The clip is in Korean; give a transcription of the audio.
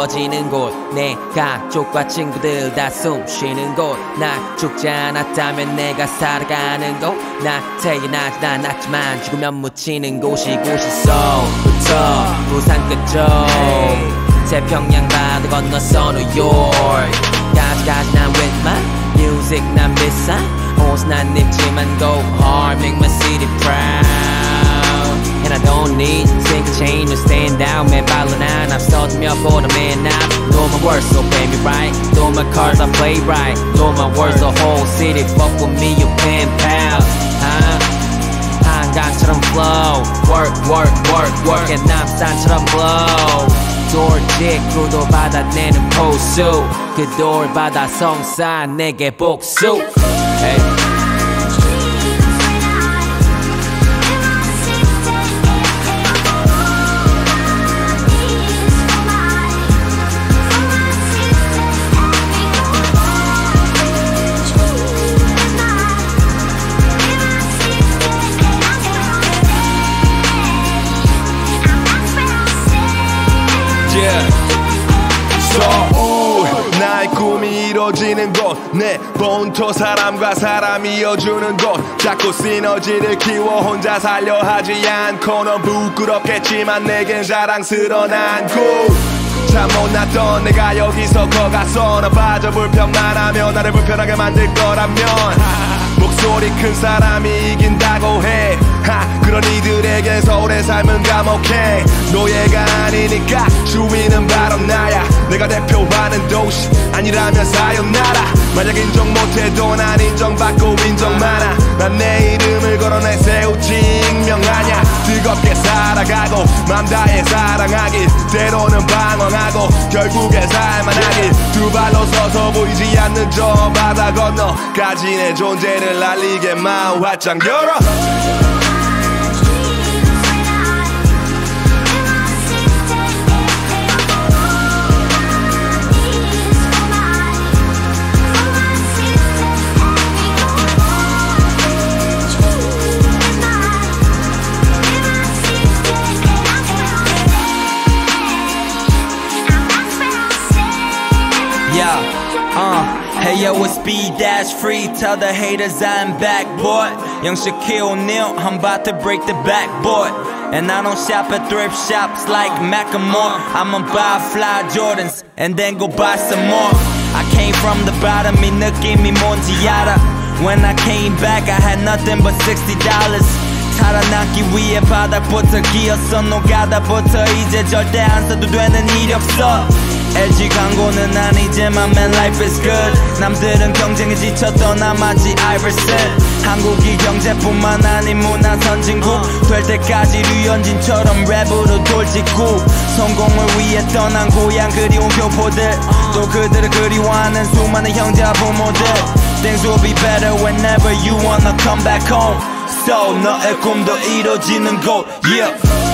이루어지는 곳 내 가족과 친구들 다 숨 쉬는 곳 나 죽지 않았다면 내가 살아가는 곳 나 태어나진 않았지만 죽으면 묻히는 곳이 곳이서부터 부산 끝쪽 태평양 바다 건너서 뉴욕 까지까지 난 with my music 난 비싸 옷은 안 입지만 go hard make my city proud And I don't need single chain to stand out 매 발로 난 앞서주며 보다 man out Know my words so pay me right Know my cards I play right Know my words the whole city fuck with me you pen pal 한강처럼 flow Work work work work and 남산처럼 blow 돌직 구도 받아내는 포수 그 돌 받아 성산 내게 복수 hey. 서울 나의 꿈이 이루어지는 곳 내 본토 사람과 사람이 이어주는 곳 자꾸 시너지를 키워 혼자 살려 하지 않고 넌 부끄럽겠지만 내겐 자랑스러운 한국 참 못났던 내가 여기서 커가서 나 빠져 불평만 하며 나를 불편하게 만들 거라면 목소리 큰 사람이 이긴다고 해 그런 이들에겐 서울의 삶은 감옥행 노예가 아니니까 주인은 바로 나야 내가 대표하는 도시 아니라면 사요나라 만약 인정 못해도 난 인정받고 인정 많아 난 내 이름을 걸어 내세우지 익명하냐 뜨겁게 살아가고 맘 다해 사랑하길 때로는 방황하고 결국에 살만하길 두 발로 서서 보이지 않는 저 바다 건너까지 내 존재를 알리게 마음 활짝 열어 Hey yo, it's B-Dash free. Tell the haters I'm back, boy. Young Shaquille O'Neal, I'm about to break the backboard. And I don't shop at thrift shops like Macklemore. I'ma buy fly Jordans and then go buy some more. I came from the bottom, 이 느낌이 뭔지 알아. When I came back, I had nothing but $60. 살아남기 위해 바닥부터 기었어 노가다부터 이제 절대 안 써도 되는 이력서 LG 광고는 아니지만 man life is good 남들은 경쟁에 지쳐 떠나마지 Iverson 한국이 경제뿐만 아닌 문화 선진국 될 때까지 류현진처럼 랩으로 돌직구 성공을 위해 떠난 고향 그리운 교포들 또 그들을 그리워하는 수많은 형제와 부모들 Things will be better whenever you wanna come back home So 너의 꿈도 이루어지는 곳 yeah.